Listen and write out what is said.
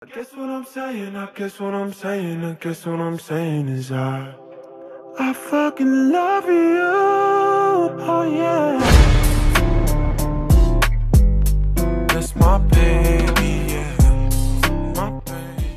I guess what I'm saying, I guess what I'm saying, I guess what I'm saying is I fucking love you.